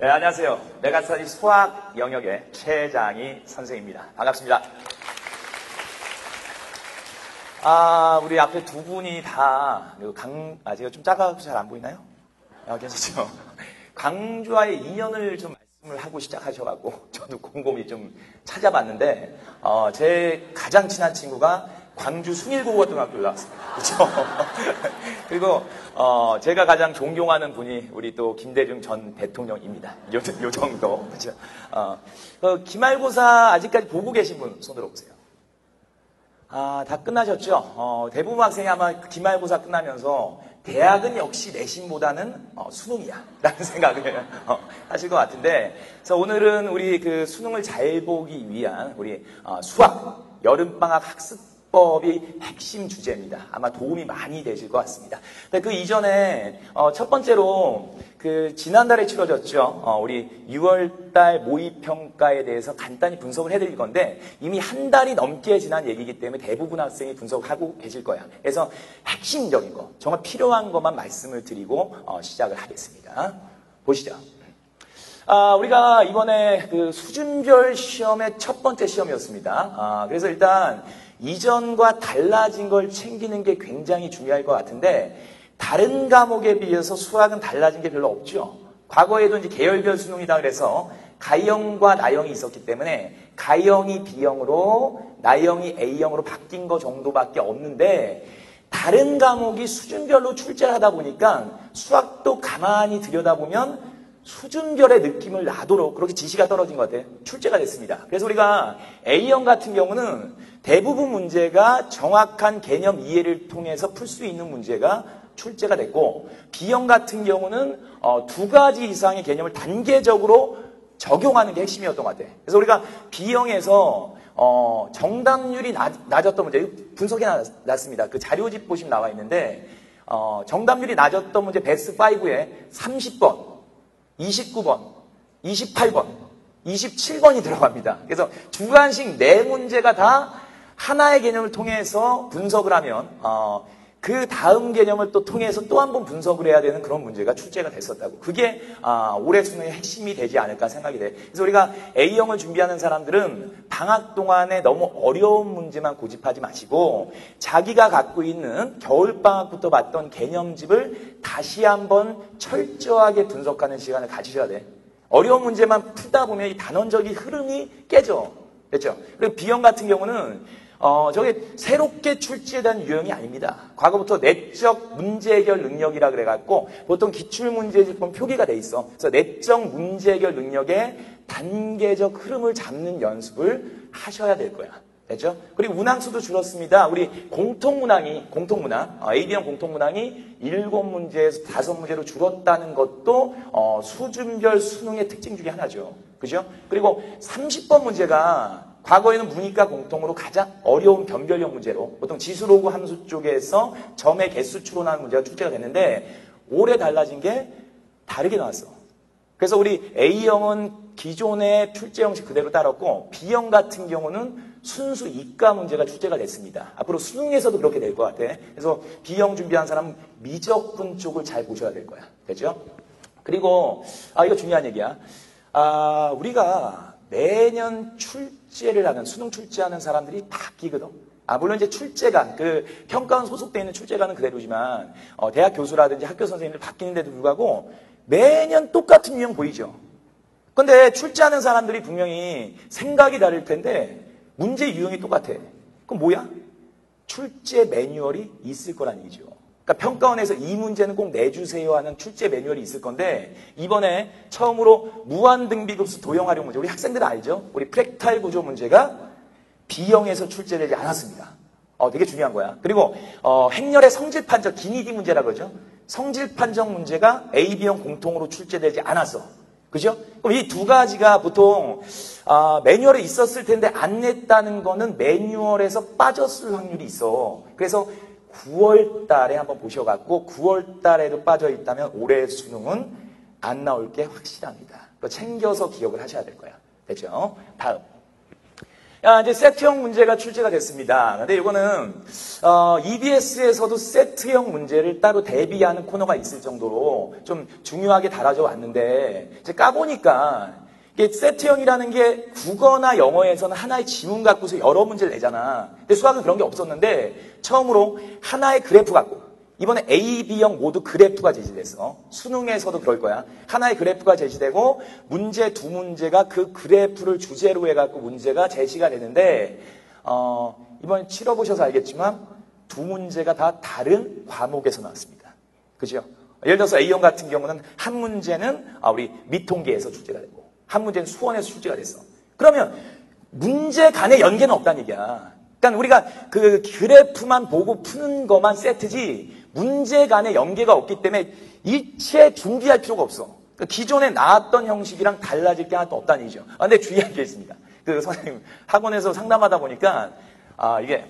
네, 안녕하세요. 메가스터디 수학 영역의 최장희 선생입니다. 반갑습니다. 우리 앞에 두 분이 다, 제가 좀 작아서 잘 안 보이나요? 괜찮죠? 광주와의 인연을 좀 말씀을 하고 시작하셔가지고, 저도 곰곰이 좀 찾아봤는데, 제 가장 친한 친구가 광주 숭일고등학교를 나왔습니다. 그렇죠? 그리고 제가 가장 존경하는 분이 우리 또 김대중 전 대통령입니다. 요 정도. 그렇죠? 기말고사 아직까지 보고 계신 분 손 들어보세요. 다 끝나셨죠? 대부분 학생이 아마 기말고사 끝나면서 대학은 역시 내신보다는 수능이야 라는 생각을 하실 것 같은데, 그래서 오늘은 우리 그 수능을 잘 보기 위한 우리 수학 여름방학 학습법이 핵심 주제입니다. 아마 도움이 많이 되실 것 같습니다. 근데 그 이전에 첫 번째로 그 지난달에 치러졌죠. 우리 6월달 모의평가에 대해서 간단히 분석을 해드릴 건데, 이미 한 달이 넘게 지난 얘기이기 때문에 대부분 학생이 분석하고 계실 거야. 그래서 핵심적인 거, 정말 필요한 것만 말씀을 드리고 시작을 하겠습니다. 보시죠. 우리가 이번에 그 수준별 시험의 첫 번째 시험이었습니다. 그래서 일단 이전과 달라진 걸 챙기는 게 굉장히 중요할 것 같은데, 다른 과목에 비해서 수학은 달라진 게 별로 없죠. 과거에도 이제 계열별 수능이다 그래서 가형과 나형이 있었기 때문에 가형이 B형으로 나형이 A형으로 바뀐 거 정도밖에 없는데, 다른 과목이 수준별로 출제를 하다 보니까 수학도 가만히 들여다보면 수준별의 느낌을 나도록 그렇게 지시가 떨어진 것 같아요. 출제가 됐습니다. 그래서 우리가 A형 같은 경우는 대부분 문제가 정확한 개념 이해를 통해서 풀 수 있는 문제가 출제가 됐고, B형 같은 경우는 두 가지 이상의 개념을 단계적으로 적용하는 게 핵심이었던 것 같아요. 그래서 우리가 B형에서 정답률이 낮았던 문제, 분석해 놨습니다. 그 자료집 보시면 나와 있는데, 정답률이 낮았던 문제 베스트 5에 30번, 29번, 28번, 27번이 들어갑니다. 그래서 주관식 네 문제가 다 하나의 개념을 통해서 분석을 하면 그 다음 개념을 또 통해서 또 한 번 분석을 해야 되는 그런 문제가 출제가 됐었다고. 그게 올해 수능의 핵심이 되지 않을까 생각이 돼요. 그래서 우리가 A형을 준비하는 사람들은 방학 동안에 너무 어려운 문제만 고집하지 마시고, 자기가 갖고 있는 겨울방학부터 봤던 개념집을 다시 한번 철저하게 분석하는 시간을 가지셔야 돼. 어려운 문제만 풀다 보면 이 단원적인 흐름이 깨져. 그렇죠? 그리고 B형 같은 경우는 저게 새롭게 출제된 유형이 아닙니다. 과거부터 내적 문제 해결 능력이라 그래갖고 보통 기출문제집 보면 표기가 돼 있어. 그래서 내적 문제 해결 능력의 단계적 흐름을 잡는 연습을 하셔야 될 거야. 됐죠? 그리고 문항수도 줄었습니다. 우리 공통문항, AB형 공통문항이 7문제에서 5문제로 줄었다는 것도 수준별 수능의 특징 중에 하나죠. 그죠? 그리고 30번 문제가 과거에는 문이과 공통으로 가장 어려운 변별형 문제로 보통 지수로그 함수 쪽에서 점의 개수 추론하는 문제가 출제가 됐는데, 올해 달라진 게 다르게 나왔어. 그래서 우리 A형은 기존의 출제 형식 그대로 따랐고, B형 같은 경우는 순수 이과 문제가 출제가 됐습니다. 앞으로 수능에서도 그렇게 될 것 같아. 그래서 B형 준비한 사람은 미적분 쪽을 잘 보셔야 될 거야. 됐죠? 그리고 이거 중요한 얘기야. 우리가 매년 출제를 하는, 수능 출제하는 사람들이 바뀌거든. 물론 이제 출제관, 그 평가원 소속되어 있는 출제관은 그대로지만, 대학 교수라든지 학교 선생님들 바뀌는데도 불구하고 매년 똑같은 유형 보이죠. 근데 출제하는 사람들이 분명히 생각이 다를 텐데 문제 유형이 똑같아. 그럼 뭐야? 출제 매뉴얼이 있을 거란 얘기죠. 그러니까 평가원에서 이 문제는 꼭 내주세요 하는 출제 매뉴얼이 있을 건데, 이번에 처음으로 무한등비급수 도형 활용 문제, 우리 학생들은 알죠? 우리 프랙탈 구조 문제가 B형에서 출제되지 않았습니다. 되게 중요한 거야. 그리고 행렬의 성질 판정, 기니디 문제라고 그러죠? 성질 판정 문제가 AB형 공통으로 출제되지 않았어. 그죠? 그럼 이 두 가지가 보통 매뉴얼에 있었을 텐데 안 냈다는 거는 매뉴얼에서 빠졌을 확률이 있어. 그래서 9월 달에 한번 보셔갖고 9월 달에도 빠져 있다면 올해 수능은 안 나올 게 확실합니다. 그거 챙겨서 기억을 하셔야 될 거야. 됐죠? 다음. 이제 세트형 문제가 출제가 됐습니다. 근데 이거는, EBS에서도 세트형 문제를 따로 대비하는 코너가 있을 정도로 좀 중요하게 달아져 왔는데, 이제 까보니까, 이게 세트형이라는 게 국어나 영어에서는 하나의 지문 갖고서 여러 문제를 내잖아. 근데 수학은 그런 게 없었는데, 처음으로 하나의 그래프 갖고, 이번에 A, B형 모두 그래프가 제시됐어. 수능에서도 그럴 거야. 하나의 그래프가 제시되고 문제 두 문제가 그 그래프를 주제로 해갖고 문제가 제시가 되는데 이번에 치러보셔서 알겠지만 두 문제가 다 다른 과목에서 나왔습니다. 그죠? 예를 들어서 A형 같은 경우는 한 문제는 우리 미통계에서 출제가 되고 한 문제는 수원에서 출제가 됐어. 그러면 문제 간의 연계는 없다는 얘기야. 그러니까 우리가 그 그래프만 보고 푸는 것만 세트지 문제 간의 연계가 없기 때문에 일체 준비할 필요가 없어. 그러니까 기존에 나왔던 형식이랑 달라질 게 하나도 없다는 얘기죠. 근데 주의할 게 있습니다. 그 선생님 학원에서 상담하다 보니까 이게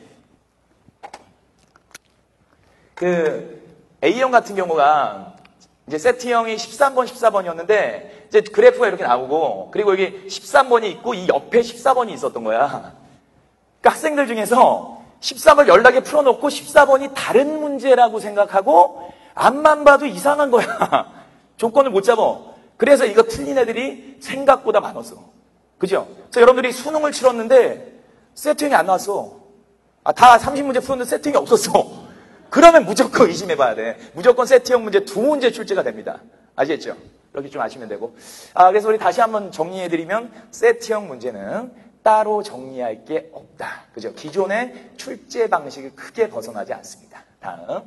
그 A형 같은 경우가 이제 세트형이 13번, 14번이었는데 이제 그래프가 이렇게 나오고 그리고 여기 13번이 있고 이 옆에 14번이 있었던 거야. 그러니까 학생들 중에서 13을 연락에 풀어놓고 14번이 다른 문제라고 생각하고 앞만 봐도 이상한 거야. 조건을 못 잡아. 그래서 이거 틀린 애들이 생각보다 많았어. 그죠? 그래서 여러분들이 수능을 치렀는데 세팅이 안 나왔어. 다 30문제 풀었는데 세팅이 없었어. 그러면 무조건 의심해봐야 돼. 무조건 세트형 문제 두 문제 출제가 됩니다. 아시겠죠? 이렇게 좀 아시면 되고. 그래서 우리 다시 한번 정리해드리면 세트형 문제는 따로 정리할 게 없다. 그죠? 기존의 출제 방식을 크게 벗어나지 않습니다. 다음.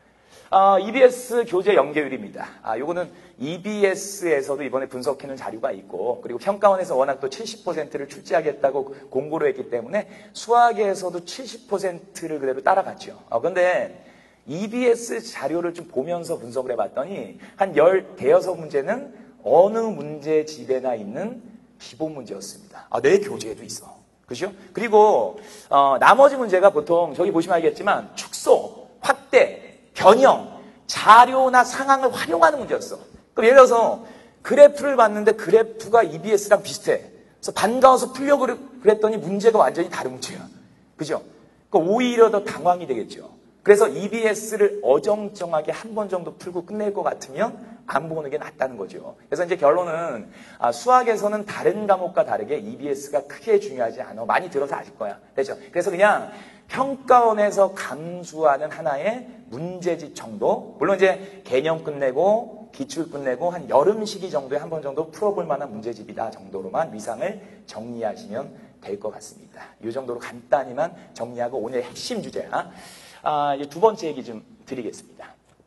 EBS 교재 연계율입니다. 요거는 EBS에서도 이번에 분석해놓은 자료가 있고, 그리고 평가원에서 워낙 또 70%를 출제하겠다고 공고를 했기 때문에 수학에서도 70%를 그대로 따라갔죠. 그런데 EBS 자료를 좀 보면서 분석을 해봤더니 한 15문제는 어느 문제집에나 있는 기본 문제였습니다. 내 교재에도 있어. 그죠? 그리고 나머지 문제가 보통 저기 보시면 알겠지만 축소, 확대, 변형, 자료나 상황을 활용하는 문제였어. 그럼 예를 들어서 그래프를 봤는데 그래프가 EBS랑 비슷해. 그래서 반가워서 풀려고 그랬더니 문제가 완전히 다른 문제야. 그죠? 그러니까 오히려 더 당황이 되겠죠. 그래서 EBS를 어정쩡하게 한 번 정도 풀고 끝낼 것 같으면 안 보는 게 낫다는 거죠. 그래서 이제 결론은 수학에서는 다른 과목과 다르게 EBS가 크게 중요하지 않아. 많이 들어서 아실 거야. 그렇죠? 그래서 그냥 평가원에서 감수하는 하나의 문제집 정도. 물론 이제 개념 끝내고 기출 끝내고 한 여름 시기 정도에 한 번 정도 풀어볼 만한 문제집이다 정도로만 위상을 정리하시면 될 것 같습니다. 이 정도로 간단히만 정리하고 오늘의 핵심 주제야. 이제 두 번째 얘기 좀 드리겠습니다.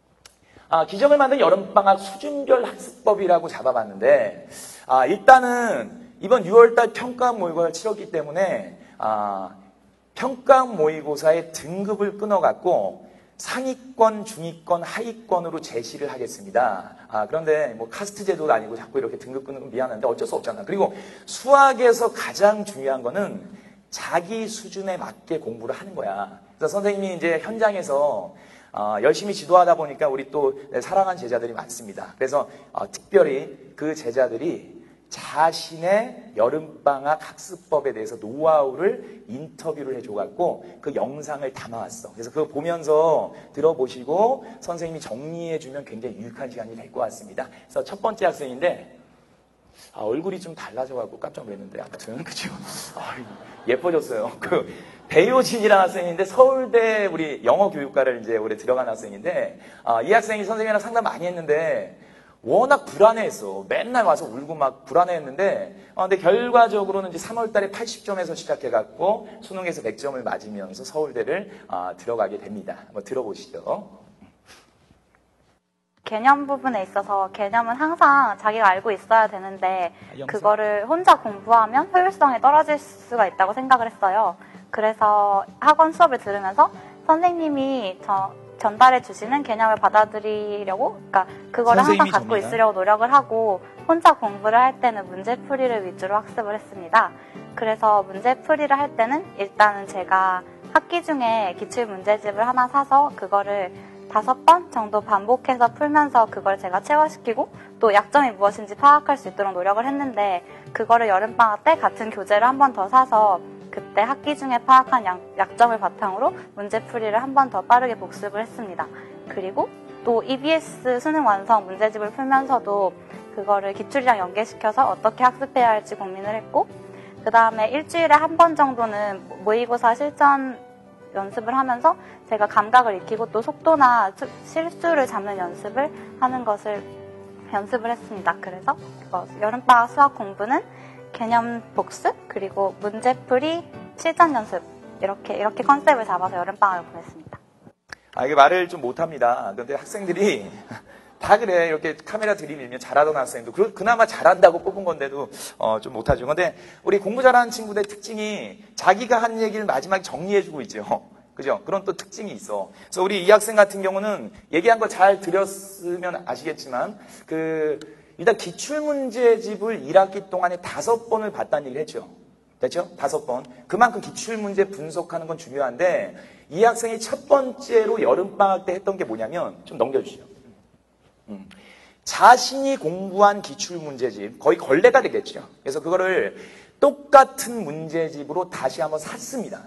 기적을 만든 여름방학 수준별 학습법이라고 잡아봤는데, 일단은 이번 6월달 평가학 모의고사를 치렀기 때문에, 평가학 모의고사의 등급을 끊어갖고 상위권, 중위권, 하위권으로 제시를 하겠습니다. 그런데 뭐 카스트 제도가 아니고 자꾸 이렇게 등급 끊는 건 미안한데 어쩔 수 없잖아. 그리고 수학에서 가장 중요한 거는 자기 수준에 맞게 공부를 하는 거야. 그래서 선생님이 이제 현장에서 열심히 지도하다 보니까 우리 또 사랑하는 제자들이 많습니다. 그래서 특별히 그 제자들이 자신의 여름방학 학습법에 대해서 노하우를 인터뷰를 해줘갖고 그 영상을 담아왔어. 그래서 그거 보면서 들어보시고 선생님이 정리해주면 굉장히 유익한 시간이 될 것 같습니다. 그래서 첫 번째 학생인데 얼굴이 좀 달라져갖고 깜짝 놀랐는데 아무튼 그죠? 예뻐졌어요. 그 배효진이라는 학생인데 서울대 우리 영어 교육과를 이제 올해 들어간 학생인데 이 학생이 선생님이랑 상담 많이 했는데 워낙 불안해했어. 맨날 와서 울고 막 불안해했는데 근데 결과적으로는 이제 3월 달에 80점에서 시작해갖고 수능에서 100점을 맞으면서 서울대를 들어가게 됩니다. 한번 들어보시죠. 개념 부분에 있어서 개념은 항상 자기가 알고 있어야 되는데 그거를 혼자 공부하면 효율성이 떨어질 수가 있다고 생각을 했어요. 그래서 학원 수업을 들으면서 선생님이 전달해 주시는 개념을 받아들이려고, 그러니까 그거를 항상 갖고 있으려고 노력을 하고 혼자 공부를 할 때는 문제풀이를 위주로 학습을 했습니다. 그래서 문제풀이를 할 때는 일단은 제가 학기 중에 기출문제집을 하나 사서 그거를 5번 정도 반복해서 풀면서 그걸 제가 체화시키고 또 약점이 무엇인지 파악할 수 있도록 노력을 했는데 그거를 여름방학 때 같은 교재를 한 번 더 사서 그때 학기 중에 파악한 약점을 바탕으로 문제풀이를 한 번 더 빠르게 복습을 했습니다. 그리고 또 EBS 수능 완성 문제집을 풀면서도 그거를 기출이랑 연계시켜서 어떻게 학습해야 할지 고민을 했고, 그 다음에 일주일에 한 번 정도는 모의고사 실전 연습을 하면서 제가 감각을 익히고 또 속도나 실수를 잡는 연습을 하는 것을 연습을 했습니다. 그래서 여름방학 수학 공부는 개념 복습, 그리고 문제풀이, 실전 연습, 이렇게 컨셉을 잡아서 여름방학을 보냈습니다. 이게 말을 좀 못합니다. 그런데 학생들이 다 그래. 이렇게 카메라 들이밀면 잘하던 학생도 그나마 잘한다고 뽑은 건데도 좀 못하죠. 근데 우리 공부 잘하는 친구들의 특징이 자기가 한 얘기를 마지막에 정리해주고 있죠. 그죠? 그런 또 특징이 있어. 그래서 우리 이 학생 같은 경우는 얘기한 거 잘 들었으면 아시겠지만 일단 기출문제집을 1학기 동안에 5번을 봤다는 얘기를 했죠. 됐죠? 5번. 그만큼 기출문제 분석하는 건 중요한데 이 학생이 첫 번째로 여름방학 때 했던 게 뭐냐면 좀 넘겨주시죠. 자신이 공부한 기출문제집, 거의 걸레가 되겠죠. 그래서 그거를 똑같은 문제집으로 다시 한번 샀습니다.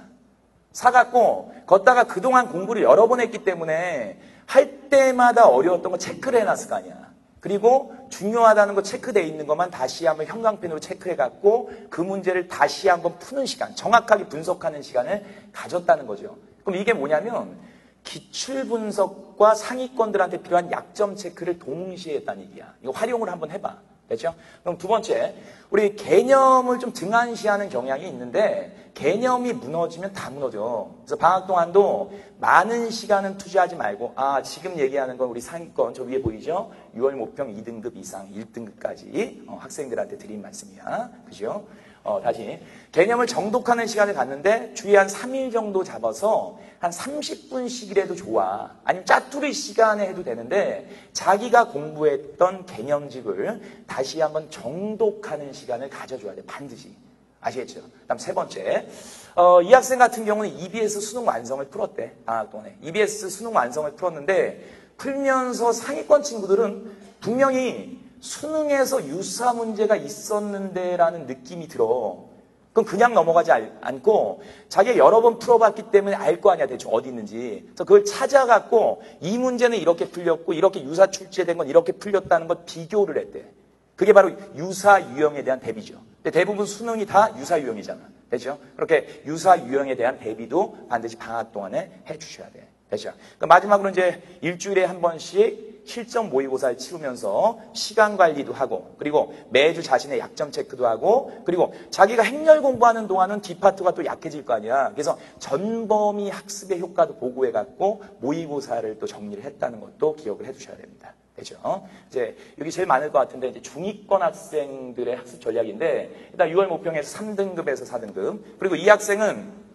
사갖고 걷다가 그동안 공부를 여러 번 했기 때문에 할 때마다 어려웠던 거 체크를 해놨을 거 아니야. 그리고 중요하다는 거 체크되어 있는 것만 다시 한번 형광펜으로 체크해갖고 그 문제를 다시 한번 푸는 시간, 정확하게 분석하는 시간을 가졌다는 거죠. 그럼 이게 뭐냐면 기출 분석과 상위권들한테 필요한 약점 체크를 동시에 했다는 얘기야. 이거 활용을 한번 해봐. 됐죠? 그럼 두 번째, 우리 개념을 좀 등한시하는 경향이 있는데 개념이 무너지면 다 무너져. 그래서 방학 동안도 많은 시간은 투자하지 말고 지금 얘기하는 건 우리 상위권 저 위에 보이죠? 6월 모평 2등급 이상 1등급까지 학생들한테 드린 말씀이야. 그죠? 다시 개념을 정독하는 시간을 갖는데 주에 한 3일 정도 잡아서 한 30분씩이라도 좋아. 아니면 짜투리 시간에 해도 되는데 자기가 공부했던 개념집을 다시 한번 정독하는 시간을 가져줘야 돼. 반드시. 아시겠죠? 그다음 세 번째, 이 학생 같은 경우는 EBS 수능 완성을 풀었대. 방학 동안에. EBS 수능 완성을 풀었는데 풀면서 상위권 친구들은 분명히 수능에서 유사 문제가 있었는데라는 느낌이 들어. 그럼 그냥 넘어가지 않고 자기가 여러 번 풀어봤기 때문에 알 거 아니야. 대충 어디 있는지. 그래서 그걸 찾아갖고 이 문제는 이렇게 풀렸고 이렇게 유사 출제된 건 이렇게 풀렸다는 걸 비교를 했대. 그게 바로 유사 유형에 대한 대비죠. 근데 대부분 수능이 다 유사 유형이잖아. 되죠? 그렇게 유사 유형에 대한 대비도 반드시 방학 동안에 해주셔야 돼. 됐죠? 그러니까 마지막으로 이제 일주일에 한 번씩 실전 모의고사를 치르면서 시간 관리도 하고, 그리고 매주 자신의 약점 체크도 하고, 그리고 자기가 행렬 공부하는 동안은 뒷파트가 또 약해질 거 아니야. 그래서 전범위 학습의 효과도 보고해갖고 모의고사를 또 정리를 했다는 것도 기억을 해두셔야 됩니다. 되죠? 이제 여기 제일 많을 것 같은데 이제 중위권 학생들의 학습 전략인데 일단 6월 모평에서 3등급에서 4등급, 그리고 이 학생은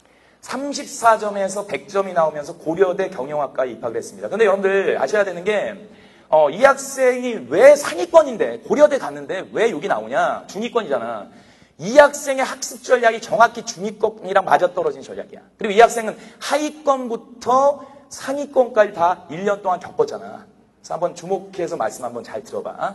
34점에서 100점이 나오면서 고려대 경영학과에 입학을 했습니다. 근데 여러분들 아셔야 되는 게, 이 학생이 왜 상위권인데, 고려대 갔는데 왜 여기 나오냐? 중위권이잖아. 이 학생의 학습 전략이 정확히 중위권이랑 맞아떨어진 전략이야. 그리고 이 학생은 하위권부터 상위권까지 다 1년 동안 겪었잖아. 그래서 한번 주목해서 말씀 한번 잘 들어봐.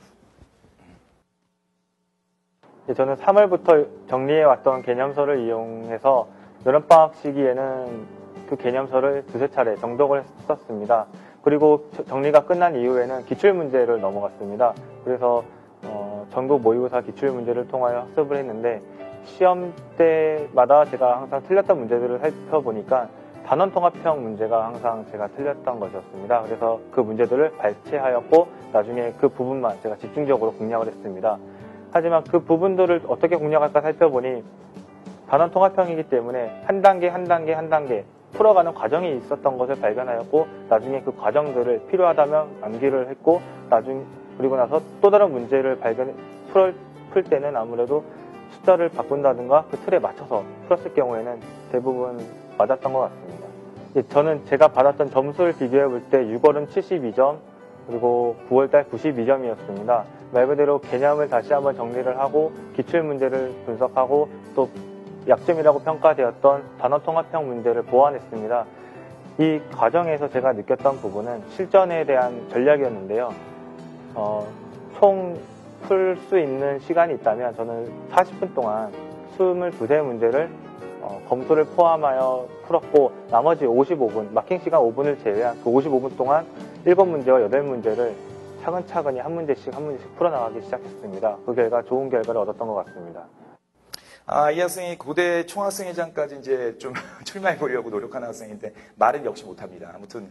저는 3월부터 정리해왔던 개념서를 이용해서 여름방학 시기에는 그 개념서를 두세 차례 정독을 했었습니다. 그리고 정리가 끝난 이후에는 기출문제를 넘어갔습니다. 그래서 전국 모의고사 기출문제를 통하여 학습을 했는데 시험 때마다 제가 항상 틀렸던 문제들을 살펴보니까 단원통합형 문제가 항상 제가 틀렸던 것이었습니다. 그래서 그 문제들을 발췌하였고 나중에 그 부분만 제가 집중적으로 공략을 했습니다. 하지만 그 부분들을 어떻게 공략할까 살펴보니 단원 통합형이기 때문에 한 단계 풀어가는 과정이 있었던 것을 발견하였고 나중에 그 과정들을 필요하다면 암기를 했고 그리고 나서 또 다른 문제를 풀 때는 아무래도 숫자를 바꾼다든가 그 틀에 맞춰서 풀었을 경우에는 대부분 맞았던 것 같습니다. 저는 제가 받았던 점수를 비교해 볼 때 6월은 72점 그리고 9월달 92점이었습니다. 말 그대로 개념을 다시 한번 정리를 하고 기출문제를 분석하고 또 약점이라고 평가되었던 단원통합형 문제를 보완했습니다. 이 과정에서 제가 느꼈던 부분은 실전에 대한 전략이었는데요. 총 풀 수 있는 시간이 있다면 저는 40분 동안 22개 문제를 검수를 포함하여 풀었고 나머지 55분, 마킹 시간 5분을 제외한 그 55분 동안 7문제와 8문제를 차근차근히 한 문제씩 풀어나가기 시작했습니다. 그 결과 좋은 결과를 얻었던 것 같습니다. 이 학생이 고대 총학생회장까지 이제 좀 출마해 보려고 노력하는 학생인데 말은 역시 못합니다. 아무튼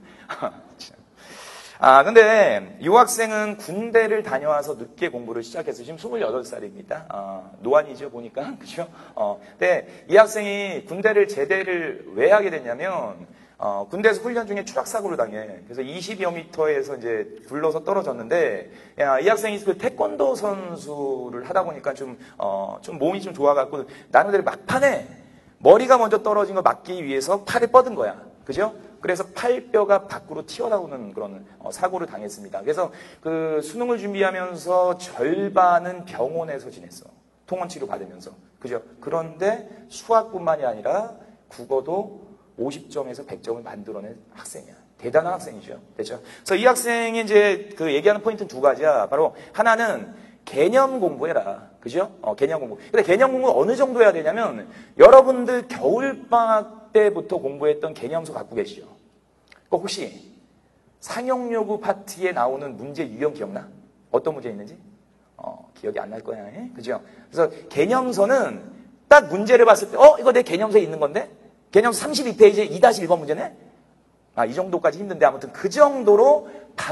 근데 이 학생은 군대를 다녀와서 늦게 공부를 시작해서 지금 28살입니다. 노안이죠, 보니까. 그죠? 근데 이 학생이 군대를 제대를 왜 하게 됐냐면, 군대에서 훈련 중에 추락사고를 당해. 그래서 20여 미터에서 이제 굴러서 떨어졌는데, 이 학생이 그 태권도 선수를 하다 보니까 좀 몸이 좀 좋아갖고, 나름대로 막판에 머리가 먼저 떨어진 걸 막기 위해서 팔을 뻗은 거야. 그죠? 그래서 팔뼈가 밖으로 튀어나오는 그런 사고를 당했습니다. 그래서 그 수능을 준비하면서 절반은 병원에서 지냈어. 통원 치료 받으면서. 그죠? 그런데 수학뿐만이 아니라 국어도 50점에서 100점을 만들어낸 학생이야. 대단한 학생이죠. 됐죠? 그래서 이 학생이 이제 그 얘기하는 포인트는 두 가지야. 바로 하나는 개념 공부해라. 그죠? 개념 공부. 근데 개념 공부 어느 정도 해야 되냐면 여러분들 겨울방학 때부터 공부했던 개념서 갖고 계시죠? 혹시 상용요구 파트에 나오는 문제 유형 기억나? 어떤 문제 있는지? 기억이 안 날 거야. 그죠? 그래서 개념서는 딱 문제를 봤을 때 이거 내 개념서에 있는 건데? 개념서 32페이지에 2-1번 문제네? 이 정도까지 힘든데 아무튼 그 정도로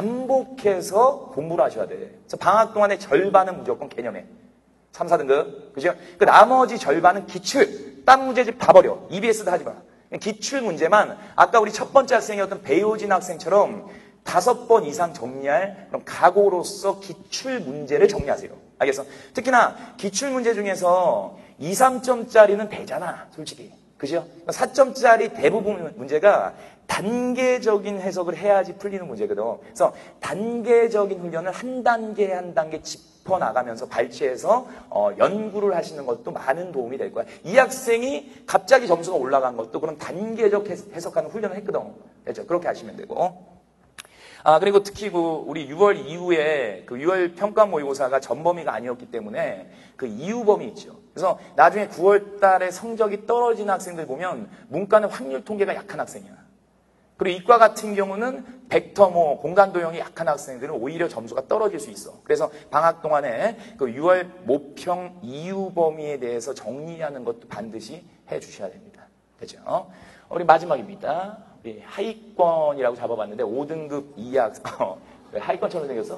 반복해서 공부를 하셔야 돼. 그래서 방학 동안에 절반은 무조건 개념에. 3, 4등급. 그죠? 그 나머지 절반은 기출. 딴 문제집 다 버려. EBS도 하지 마. 기출 문제만 아까 우리 첫 번째 학생이었던 배효진 학생처럼 5번 이상 정리할 그런 각오로서 기출 문제를 정리하세요. 알겠어? 특히나 기출 문제 중에서 2, 3점짜리는 되잖아. 솔직히. 그죠? 4점짜리 대부분 문제가 단계적인 해석을 해야지 풀리는 문제거든. 그래서 단계적인 훈련을 한 단계 한 단계 짚어나가면서 발췌해서 연구를 하시는 것도 많은 도움이 될 거야. 이 학생이 갑자기 점수가 올라간 것도 그런 단계적 해석하는 훈련을 했거든. 그렇죠? 그렇게 하시면 되고. 그리고 특히 우리 6월 이후에 그 6월 평가 모의고사가 전범위가 아니었기 때문에 그 이후 범위 있죠. 그래서 나중에 9월 달에 성적이 떨어지는 학생들 보면 문과는 확률 통계가 약한 학생이야. 그리고 이과 같은 경우는 벡터 공간 도형이 약한 학생들은 오히려 점수가 떨어질 수 있어. 그래서 방학 동안에 그 6월 모평 이후 범위에 대해서 정리하는 것도 반드시 해 주셔야 됩니다. 됐죠? 우리 마지막입니다. 우리 하위권이라고 잡아봤는데 5등급 2학 왜 하위권처럼 생겼어?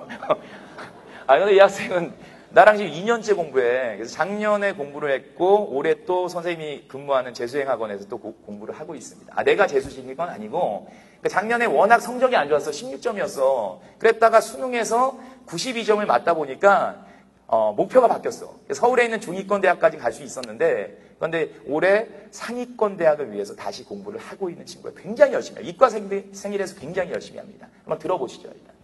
근데 이 학생은 나랑 지금 2년째 공부해. 그래서 작년에 공부를 했고 올해 또 선생님이 근무하는 재수행학원에서 또 공부를 하고 있습니다. 내가 재수생인 건 아니고 작년에 워낙 성적이 안 좋았어. 16점이었어. 그랬다가 수능에서 92점을 맞다 보니까 목표가 바뀌었어. 서울에 있는 중위권 대학까지 갈 수 있었는데 그런데 올해 상위권 대학을 위해서 다시 공부를 하고 있는 친구가 굉장히 열심히 해요. 이과생이라서 굉장히 열심히 합니다. 한번 들어보시죠. 일단.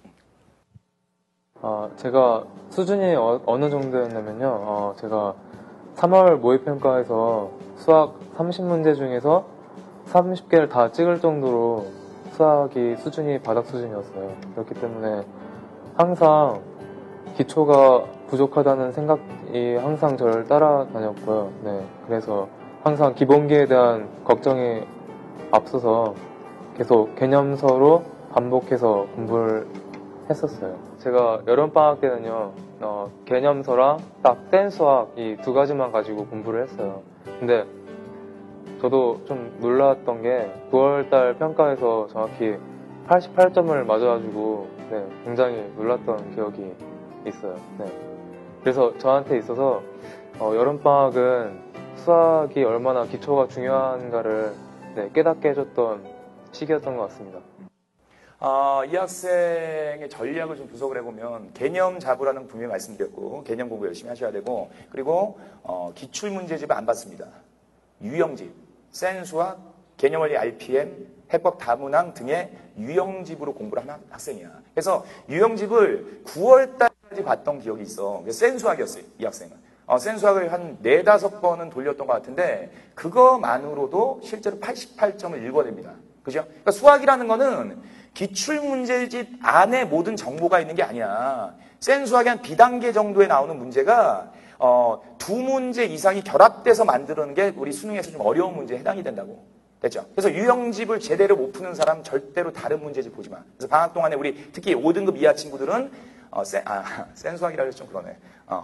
제가 수준이 어느 정도였냐면요. 제가 3월 모의평가에서 수학 30문제 중에서 30개를 다 찍을 정도로 수학이 수준이 바닥 수준이었어요. 그렇기 때문에 항상 기초가 부족하다는 생각이 항상 저를 따라다녔고요. 네, 그래서 항상 기본기에 대한 걱정이 앞서서 계속 개념서로 반복해서 공부를 했었어요. 제가 여름방학 때는요, 개념서랑 딱 센 수학 이 두 가지만 가지고 공부를 했어요. 근데 저도 좀 놀랐던 게 9월달 평가에서 정확히 88점을 맞아가지고 네, 굉장히 놀랐던 기억이 있어요. 네. 그래서 저한테 있어서 여름방학은 수학이 얼마나 기초가 중요한가를 네, 깨닫게 해줬던 시기였던 것 같습니다. 이 학생의 전략을 좀 분석을 해보면 개념 잡으라는 분명히 말씀드렸고 개념 공부 열심히 하셔야 되고 그리고 기출문제집을 안 받습니다. 유형집, 센수학, 개념원리 RPM, 해법 다문항 등의 유형집으로 공부를 하는 학생이야. 그래서 유형집을 9월달까지 봤던 기억이 있어. 센수학이었어요. 이 학생은. 센수학을 한 4, 5번은 돌렸던 것 같은데 그거만으로도 실제로 88점을 읽어냅니다. 그죠? 그러니까 수학이라는 거는 기출문제집 안에 모든 정보가 있는 게 아니야. 센수학이 한 B단계 정도에 나오는 문제가 두 문제 이상이 결합돼서 만드는 게 우리 수능에서 좀 어려운 문제에 해당이 된다고. 됐죠? 그래서 유형집을 제대로 못 푸는 사람 절대로 다른 문제집 보지 마. 그래서 방학 동안에 우리 특히 5등급 이하 친구들은 센수학이라 해서 좀 그러네.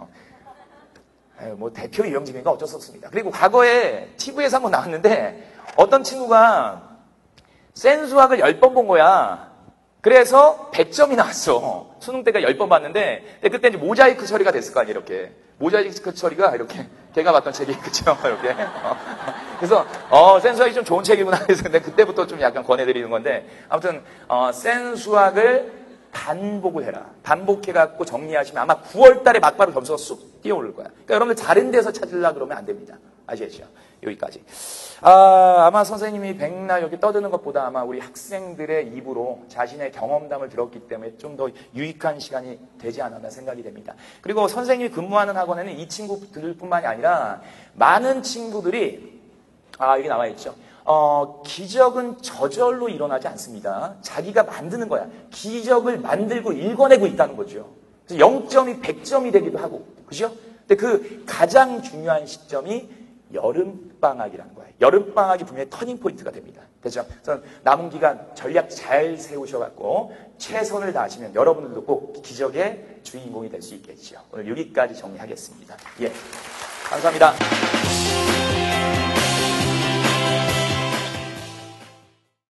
뭐 대표 유형집이니까 어쩔 수 없습니다. 그리고 과거에 TV에서 한번 나왔는데 어떤 친구가 센수학을 10번 본 거야. 그래서 100점이 나왔어. 수능 때가 10번 봤는데 그때 이제 모자이크 처리가 됐을 거 아니에요, 이렇게. 모자이크 처리가 이렇게 걔가 봤던 책이 그쵸, 이렇게. 그래서 센수학이 좀 좋은 책이구나 해서 근데 그때부터 좀 약간 권해드리는 건데 아무튼 센수학을 반복을 해라. 반복해갖고 정리하시면 아마 9월달에 막바로 점수가 쑥 뛰어오를 거야. 그러니까 여러분들 다른 데서 찾으려고 그러면 안 됩니다. 아시겠죠? 여기까지. 아마 선생님이 백날 여기 떠드는 것보다 아마 우리 학생들의 입으로 자신의 경험담을 들었기 때문에 좀 더 유익한 시간이 되지 않았나 생각이 됩니다. 그리고 선생님이 근무하는 학원에는 이 친구들뿐만이 아니라 많은 친구들이 여기 나와 있죠. 기적은 저절로 일어나지 않습니다. 자기가 만드는 거야. 기적을 만들고 읽어내고 있다는 거죠. 그래서 0점이 100점이 되기도 하고. 그죠? 근데 그 가장 중요한 시점이 여름방학이라는 거예요. 여름방학이 분명히 터닝포인트가 됩니다. 그렇죠? 그래서 남은 기간 전략 잘 세우셔갖고 최선을 다하시면 여러분들도 꼭 기적의 주인공이 될 수 있겠죠. 오늘 여기까지 정리하겠습니다. 예. 감사합니다.